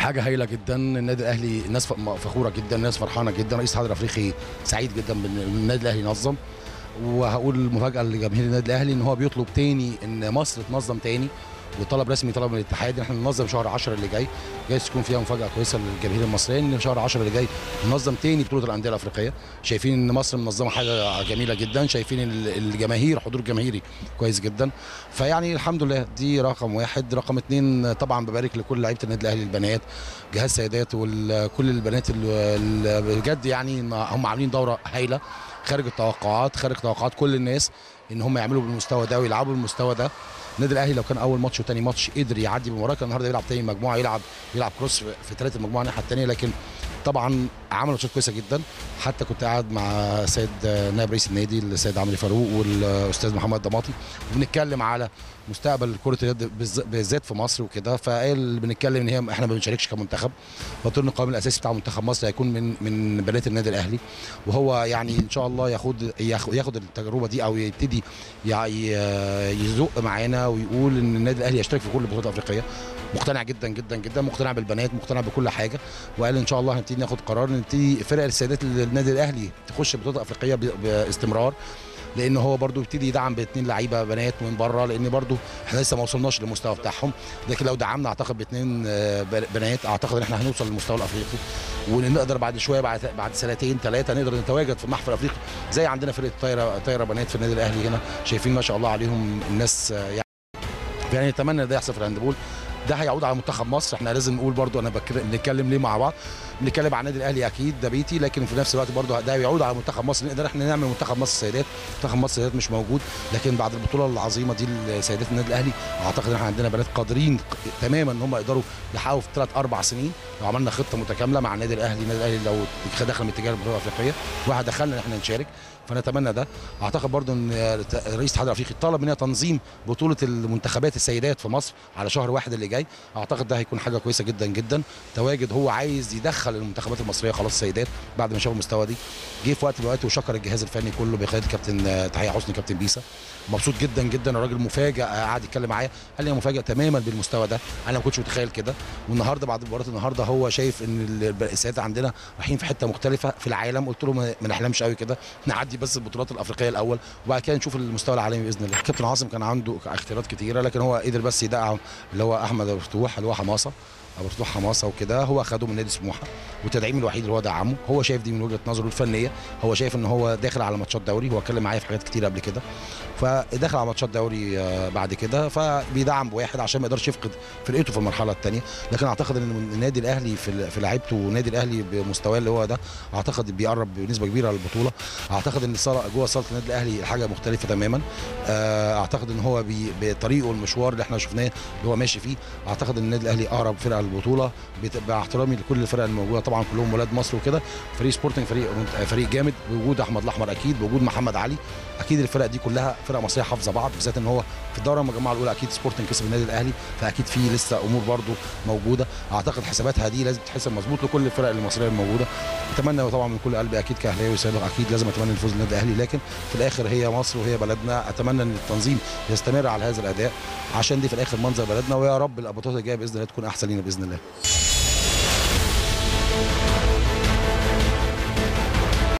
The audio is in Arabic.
حاجه هايله جدا. النادي الاهلي الناس فخوره جدا، الناس فرحانه جدا، رئيس الاتحاد الافريقي سعيد جدا بالنادي الاهلي نظم. وهقول المفاجاه لجماهير النادي الاهلي ان هو بيطلب تاني ان مصر تنظم تاني، وطلب رسمي طلب من الاتحاد ان احنا ننظم شهر 10 اللي جاي. جايز تكون فيها مفاجاه كويسه للجماهير المصريه ان شهر 10 اللي جاي ننظم تاني بطوله الانديه الافريقيه. شايفين ان مصر منظمه حاجه جميله جدا، شايفين الجماهير حضور جماهيري كويس جدا. فيعني الحمد لله دي رقم واحد. رقم اتنين طبعا ببارك لكل لعيبه النادي الاهلي، البنات، جهاز سيدات وكل البنات اللي بجد يعني هم عاملين دوره هايله خارج التوقعات، خارج توقعات كل الناس ان هم يعملوا بالمستوى ده ويلعبوا بالمستوى ده. النادي الاهلي لو كان اول ماتش وثاني ماتش قدر يعدي بالمباراه، كان النهارده يلعب تاني مجموعه، يلعب كروس في ثلاث المجموعه الناحيه الثانيه. لكن طبعا عملوا ماتشات كويسه جدا. حتى كنت قاعد مع سيد نائب رئيس النادي السيد عمرو فاروق والاستاذ محمد ضماطي، وبنتكلم على مستقبل كره اليد بالذات في مصر وكده. فقال بنتكلم ان احنا ما بنشاركش كمنتخب، فقلت له القائم الاساسي بتاع منتخب مصر هيكون من بنات النادي الاهلي، وهو يعني ان شاء الله ياخد التجربه دي او يبتدي يزق معانا ويقول ان النادي الاهلي يشترك في كل البطولات الافريقيه. مقتنع جدا جدا جدا، مقتنع بالبنات، مقتنع بكل حاجه. وقال ان شاء الله هنبتدي ناخد قرار نبتدي فرق السيدات النادي الاهلي تخش بطولات افريقيه باستمرار، لان هو برده يبتدي يدعم باثنين لعيبه بنات من بره، لان برده احنا لسه ما وصلناش للمستوى بتاعهم. لكن لو دعمنا اعتقد باثنين بنات اعتقد ان احنا هنوصل للمستوى الافريقي، ونقدر بعد شويه بعد سنتين ثلاثه نقدر نتواجد في المحفل الافريقي زي عندنا فرقه طايره بنات في النادي الاهلي هنا. شايفين ما شاء الله عليهم الناس يعني نتمنى ده يحصل في الهاندبول. ده هيعود على منتخب مصر. احنا لازم نقول برضو انا بنتكلم ليه مع بعض، بنتكلم عن النادي الاهلي اكيد ده بيتي، لكن في نفس الوقت برضو ده بيعود على منتخب مصر. نقدر احنا نعمل منتخب مصر سيدات. منتخب مصر سيدات مش موجود، لكن بعد البطوله العظيمه دي لسيدات النادي الاهلي اعتقد ان احنا عندنا بنات قادرين تماما ان هم يقدروا يحققوا في 3-4 سنين لو عملنا خطه متكامله مع النادي الاهلي. النادي الاهلي لو دخل من اتجاه البطوله الافريقيه واحد دخلنا ان احنا نشارك، فنتمنى ده. اعتقد برضو ان رئيس الاتحاد الافريقي طلب مننا تنظيم بطوله المنتخبات السيدات في مصر على شهر 1 اللي جاي. اعتقد ده هيكون حاجه كويسه جدا جدا. تواجد هو عايز يدخل المنتخبات المصريه خلاص سيدات بعد ما شافوا المستوى دي. جه في وقت من الاوقات وشكر الجهاز الفني كله بقياده كابتن تحية حسني كابتن بيسا. مبسوط جدا جدا. الراجل مفاجئ، قعد يتكلم معايا قال لي انا مفاجئ تماما بالمستوى ده، انا ما كنتش متخيل كده. والنهارده بعد مباراه النهارده هو شايف ان السيدات عندنا رايحين في حته مختلفه في العالم. قلت له ما نحلمش قوي كده، نعدي بس البطولات الافريقيه الاول وبعد كده نشوف المستوى العالمي باذن الله. كابتن عاصم كان عنده اختيارات كتيره، لكن هو قدر بس يدعم اللي هو احمد ابو فتوح اللي هو حماسه ابو فتوح حماسه وكده. هو اخده من نادي سموحه والتدعيم الوحيد اللي هو دعمه. هو شايف دي من وجهه نظره الفنيه، هو شايف ان هو داخل على ماتشات دوري. هو اتكلم معايا في حاجات كتير قبل كده، فداخل على ماتشات دوري بعد كده، فبيدعم بواحد عشان ما يقدرش يفقد فرقته في المرحله الثانيه. لكن اعتقد ان النادي الاهلي في لعيبته والنادي الاهلي بمستواه اللي هو ده اعتقد بيقرب بنسبه كبيره للبطوله. اعتقد ان جوه صاله النادي الاهلي حاجه مختلفه تماما. اعتقد ان هو بطريقه المشوار اللي احنا شفناه اللي هو ماشي فيه، اعتقد ان النادي الاهلي اقرب فرقه للبطوله. باحترامي لكل الفرق الموجوده طبعا كلهم ولاد مصر وكده. فريق سبورتنج فريق جامد بوجود احمد الاحمر، اكيد بوجود محمد علي، اكيد الفرق دي كلها فرق مصريه حافظه بعض، بالذات ان هو في الدوره المجموعه الاولى اكيد سبورتنج كسب النادي الاهلي، فاكيد في لسه امور برده موجوده. اعتقد حساباتها دي لازم تتحسب مظبوط لكل الفرق المصريه الموجوده. اتمنى طبعا من كل قلبي اكيد كاهلاوي سابق اكيد لازم اتمنى الفوز للنادي الاهلي، لكن في الاخر هي مصر وهي بلدنا. اتمنى ان التنظيم يستمر على هذا الاداء عشان دي في الاخر منظر بلدنا، ويا رب البطولات الجايه باذن الله تكون احسن لينا باذن الله.